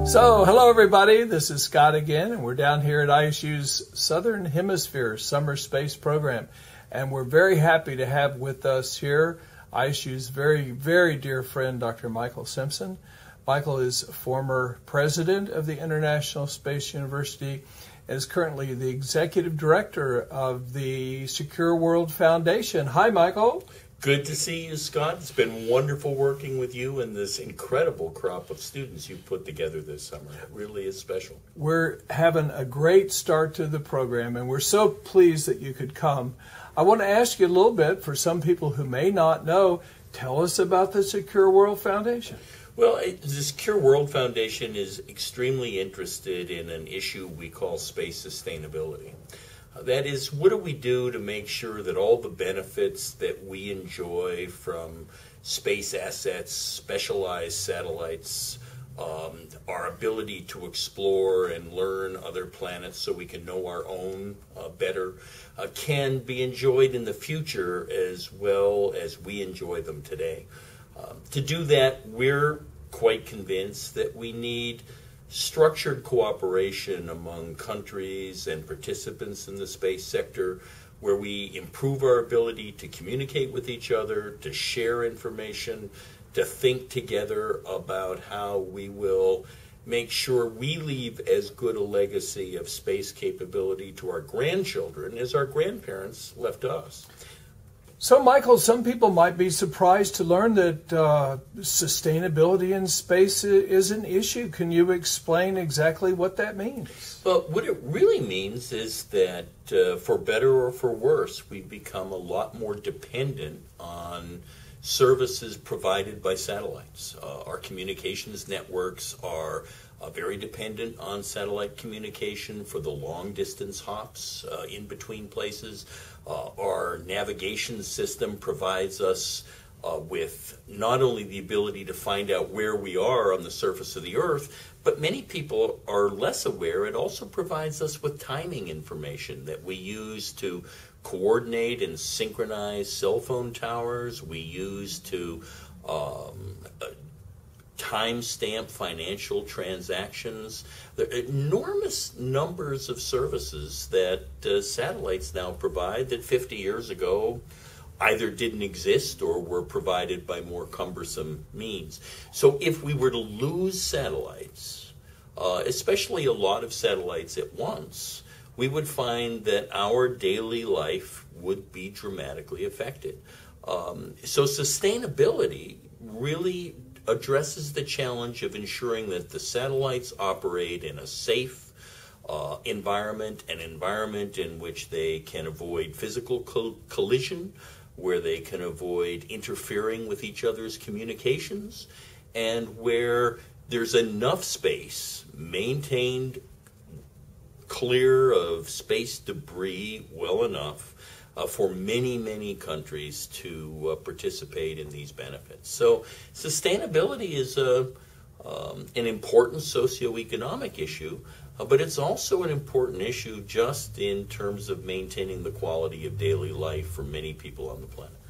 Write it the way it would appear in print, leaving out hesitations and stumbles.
So, hello everybody, this is Scott again, and we're down here at ISU's Southern Hemisphere Summer Space Program. And we're very happy to have with us here ISU's very, very dear friend, Dr. Michael Simpson. Michael is former president of the International Space University and is currently the executive director of the Secure World Foundation. Hi, Michael. Good to see you, Scott. It's been wonderful working with you and this incredible crop of students you've put together this summer. It really is special. We're having a great start to the program, and we're so pleased that you could come. I want to ask you a little bit, for some people who may not know, tell us about the Secure World Foundation. Well, the Secure World Foundation is extremely interested in an issue we call space sustainability. That is, what do we do to make sure that all the benefits that we enjoy from space assets, specialized satellites, our ability to explore and learn other planets so we can know our own better, can be enjoyed in the future as well as we enjoy them today. To do that, we're quite convinced that we need structured cooperation among countries and participants in the space sector, where we improve our ability to communicate with each other, to share information, to think together about how we will make sure we leave as good a legacy of space capability to our grandchildren as our grandparents left us. So, Michael, some people might be surprised to learn that sustainability in space is an issue. Can you explain exactly what that means? Well, what it really means is that, for better or for worse, we've become a lot more dependent on services provided by satellites. Our communications networks are very dependent on satellite communication for the long-distance hops in between places. Our navigation system provides us with not only the ability to find out where we are on the surface of the Earth, but many people are less aware. It also provides us with timing information that we use to coordinate and synchronize cell phone towers. We use to timestamp financial transactions. There are enormous numbers of services that satellites now provide that 50 years ago either didn't exist or were provided by more cumbersome means. So if we were to lose satellites, especially a lot of satellites at once, we would find that our daily life would be dramatically affected. So sustainability really addresses the challenge of ensuring that the satellites operate in a safe environment, an environment in which they can avoid physical collision, where they can avoid interfering with each other's communications, and where there's enough space maintained clear of space debris well enough for many, many countries to participate in these benefits. So sustainability is an important socioeconomic issue, but it's also an important issue just in terms of maintaining the quality of daily life for many people on the planet.